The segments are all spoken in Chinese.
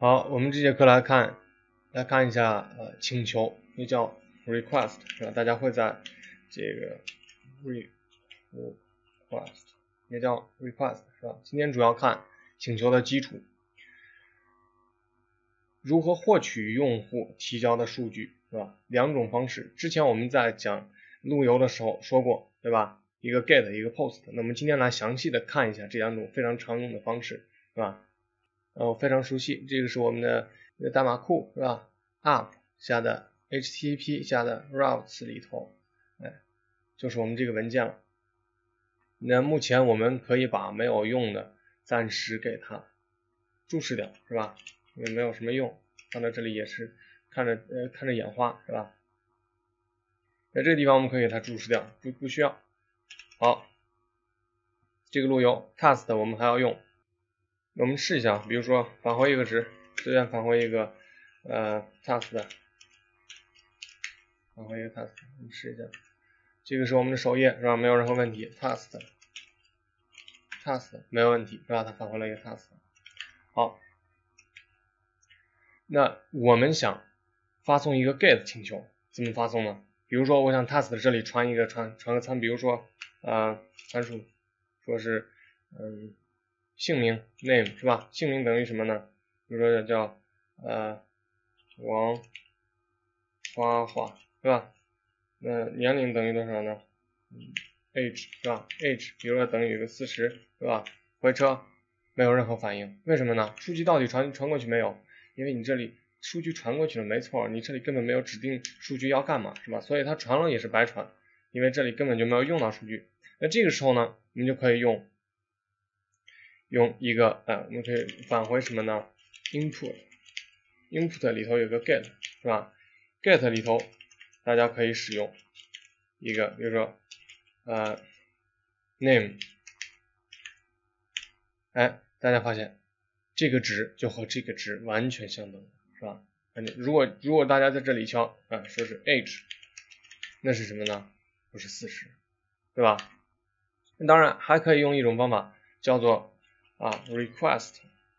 好，我们这节课来看一下请求，也叫 request 是吧？大家会在这个 request 也叫 request 是吧？今天主要看请求的基础，如何获取用户提交的数据是吧？两种方式，之前我们在讲路由的时候说过对吧？一个 get 一个 post， 那么今天来详细的看一下这两种非常常用的方式是吧？非常熟悉，这个是我们的代码库是吧 ？up 下的 HTTP 下的 routes 里头，就是我们这个文件了。那目前我们可以把没有用的暂时给它注释掉，是吧？因为没有什么用，放在这里也是看着眼花，是吧？在这个地方我们可以给它注释掉，不需要。好，这个路由 cast 我们还要用。我们试一下，比如说返回一个值，随便返回一个task 的，返回一个 task， 我们试一下。这个是我们的首页是吧？没有任何问题。task 没有问题是吧？它返回了一个 task。好，那我们想发送一个 get 请求，怎么发送呢？比如说我想 task 这里传个参，比如说参数说是姓名 name 是吧？姓名等于什么呢？比如说叫王花花是吧？那年龄等于多少呢？age 是吧 ？age 比如说等于个40是吧？回车没有任何反应，为什么呢？数据到底传过去没有？因为你这里数据传过去了，没错，你这里根本没有指定数据要干嘛是吧？所以它传了也是白传，因为这里根本就没有用到数据。那这个时候呢，我们就可以用一个我们可以返回什么呢 ？input 里头有个 get 是吧 ？get 里头大家可以使用一个，比如说name， 大家发现这个值就和这个值完全相等，是吧？如果大家在这里敲说是 age， 那是什么呢？不是40，对吧？那当然还可以用一种方法叫做request，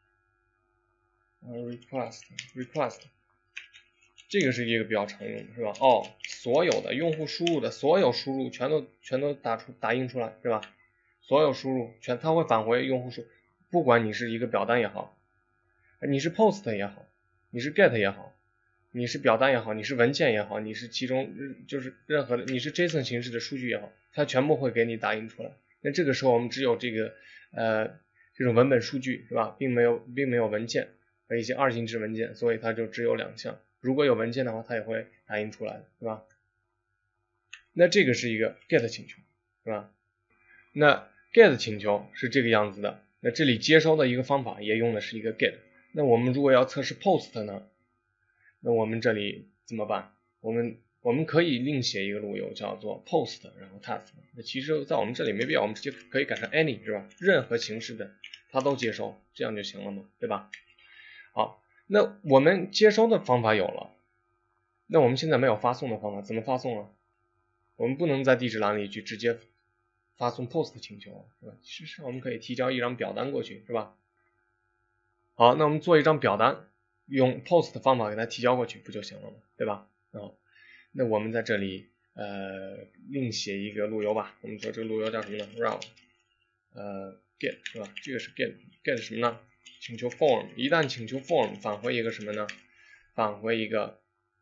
这个是一个比较常用的，是吧？所有的用户输入的所有输入全都打印出来，是吧？所有输入它会返回用户数，不管你是一个表单也好，你是 post 也好，你是 get 也好，你是表单也好，你是文件也好，你是其中就是任何的，你是 JSON 形式的数据也好，它全部会给你打印出来。那这个时候我们只有这个这种文本数据是吧，并没有文件和一些二进制文件，所以它就只有两项。如果有文件的话，它也会打印出来，对吧？那这个是一个 get 请求，是吧？那 get 请求是这个样子的，那这里接收的一个方法也用的是一个 get。那我们如果要测试 post 呢？那我们这里怎么办？我们可以另写一个路由叫做 post， 然后 task。那其实在我们这里没必要，我们直接可以改成 any 是吧？任何形式的它都接收，这样就行了嘛，对吧？好，那我们接收的方法有了，那我们现在没有发送的方法，怎么发送呢？我们不能在地址栏里去直接发送 post 请求，是吧？其实我们可以提交一张表单过去，是吧？好，那我们做一张表单，用 post 的方法给它提交过去不就行了吗？对吧？那我们在这里另写一个路由吧，我们说这个路由叫什么呢 ？route get 是吧？这个是 get 什么呢？请求 form， 一旦请求 form 返回一个什么呢？返回一个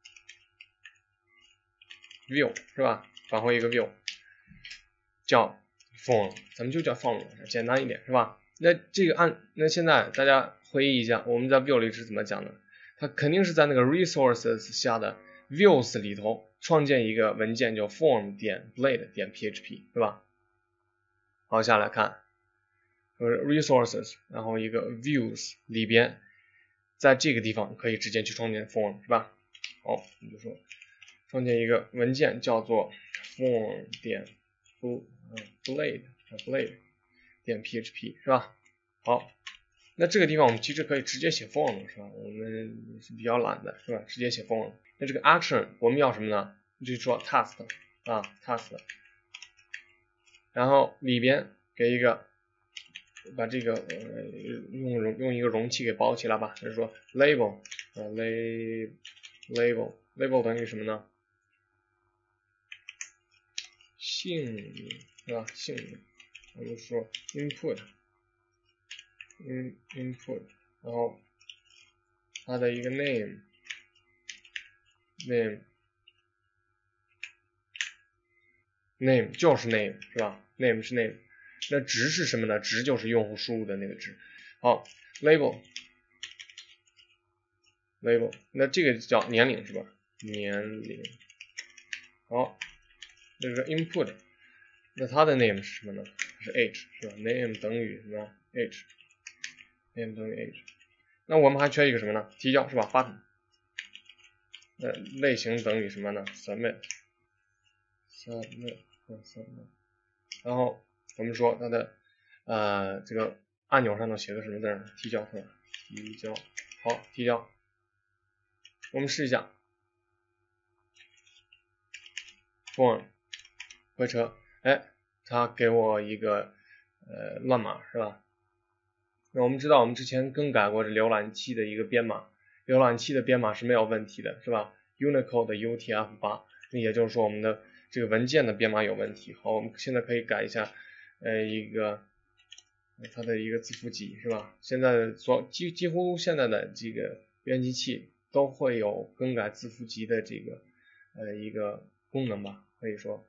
view 是吧？返回一个 view 叫 form， 咱们就叫 form， 简单一点是吧？那现在大家回忆一下，我们在 view 里是怎么讲的？它肯定是在那个 resources 下的 views 里头创建一个文件叫 form 点 blade 点 php 对吧？好，下来看resources， 然后一个 views 里边，在这个地方可以直接去创建 form 是吧？好，我们就说创建一个文件叫做 form 点 blade 点 php 是吧？好，那这个地方我们其实可以直接写 form 是吧？我们是比较懒的是吧？直接写 form。那这个 action 我们要什么呢？就是说 task task， 然后里边给一个把这个用一个容器给包起来吧，就是说 label label 等于什么呢？姓名是吧？姓名，我们说 input， 然后它的一个 name 就是 name 是吧 ？name 是 name， 那值是什么呢？值就是用户输入的那个值。好 label， 那这个叫年龄是吧？年龄。好，这个 input， 那它的 name 是什么呢？是 age 是吧 ？name 等于什么 age，name 等于 age。那我们还缺一个什么呢？提交是吧 ？button。那类型等于什么呢 ？submit。然后我们说它的这个按钮上头写的什么字儿？提交是吧？提交。好，提交。我们试一下 form 回车，哎，它给我一个乱码是吧？那我们知道我们之前更改过这浏览器的一个编码，浏览器的编码是没有问题的是吧 ？Unicode UTF-8，也就是说我们的这个文件的编码有问题。好，我们现在可以改一下它的一个字符集是吧？现在几乎现在的这个编辑器都会有更改字符集的这个一个功能吧，可以说。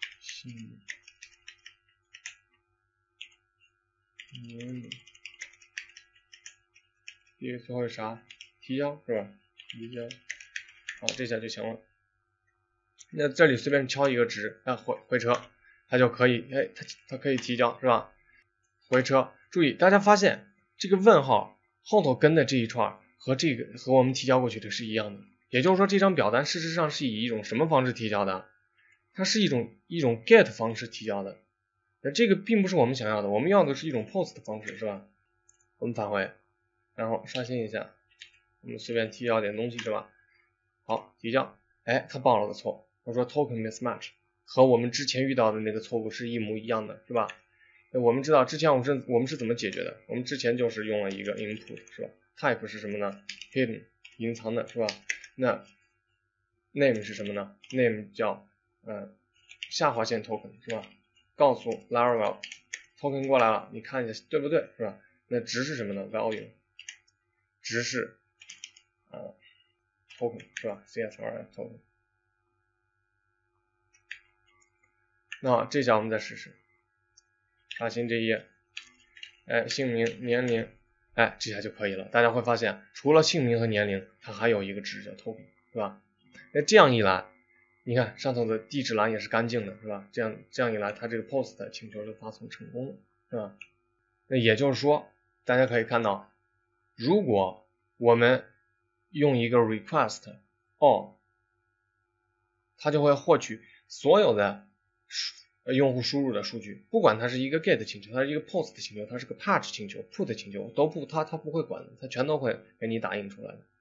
这个最后是啥？提交是吧？提交。好，这下就行了。那这里随便敲一个值，回车，它就可以，它可以提交是吧？回车。注意，大家发现这个问号后头跟的这一串和我们提交过去的是一样的，也就是说这张表单事实上是以一种什么方式提交的？它是一种 get 方式提交的。那这个并不是我们想要的，我们要的是一种 post 的方式是吧？我们返回，然后刷新一下，我们随便提交点东西是吧？好，提交，哎，它报了个错，他说 token mismatch 和我们之前遇到的那个错误是一模一样的，是吧？我们知道之前我们是怎么解决的？我们之前就是用了一个 input 是吧 ？type 是什么呢 ？hidden 隐藏的是吧？那 name 是什么呢 ？name 叫下划线 token 是吧？告诉 Laravel token 过来了，你看一下对不对是吧？那值是什么呢 ？value 值是token 是吧 ？CSRF token。那这下我们再试试。刷新这一页，姓名、年龄，这下就可以了。大家会发现，除了姓名和年龄，它还有一个值叫 token， 是吧？那这样一来，你看上头的地址栏也是干净的，是吧？这样一来，它这个 post 的请求就发送成功了，是吧？那也就是说，大家可以看到，如果我们用一个 request all， 它就会获取所有的用户输入的数据，不管它是一个 get 请求，它是一个 post 请求，它是个 patch 请求 ，put 请求，它不会管的，它全都会给你打印出来的。